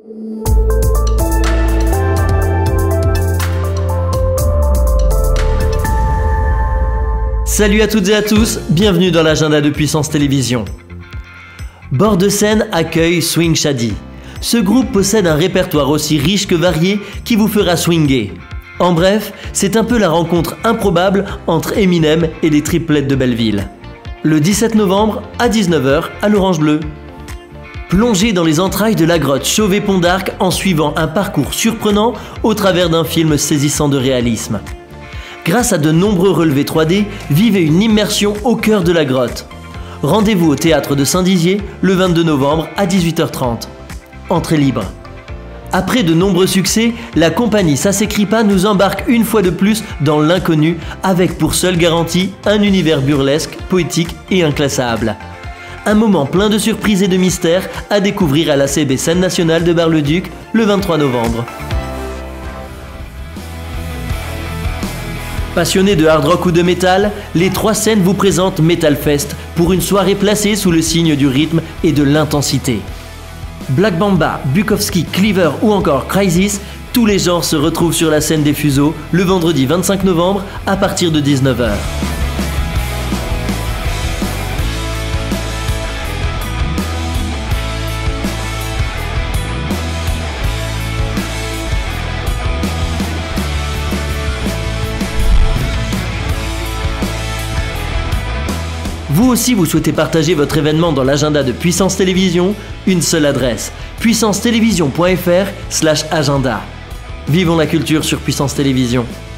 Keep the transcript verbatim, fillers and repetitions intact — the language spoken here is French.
Salut à toutes et à tous, bienvenue dans l'agenda de Puissance Télévisions. Bord de Seine accueille Swing Shady. Ce groupe possède un répertoire aussi riche que varié qui vous fera swinger. En bref, c'est un peu la rencontre improbable entre Eminem et les triplettes de Belleville. Le dix-sept novembre à dix-neuf heures à l'Orange Bleu. Plongez dans les entrailles de la grotte Chauvet-Pont d'Arc en suivant un parcours surprenant au travers d'un film saisissant de réalisme. Grâce à de nombreux relevés trois D, vivez une immersion au cœur de la grotte. Rendez-vous au théâtre de Saint-Dizier le vingt-deux novembre à dix-huit heures trente. Entrée libre. Après de nombreux succès, la compagnie Ça s'écrit pas nous embarque une fois de plus dans l'inconnu avec pour seule garantie un univers burlesque, poétique et inclassable. Un moment plein de surprises et de mystères à découvrir à l'A C B Scène Nationale de Bar-le-Duc le vingt-trois novembre. Passionnés de hard rock ou de métal, les trois scènes vous présentent Metal Fest pour une soirée placée sous le signe du rythme et de l'intensité. Black Mamba, Bukowski, Cleaver ou encore Crisis, tous les genres se retrouvent sur la scène des Fuseaux le vendredi vingt-cinq novembre à partir de dix-neuf heures. Vous aussi, vous souhaitez partager votre événement dans l'agenda de Puissance Télévisions? Une seule adresse, puissance télévision point f r slash agenda. Vivons la culture sur Puissance Télévisions.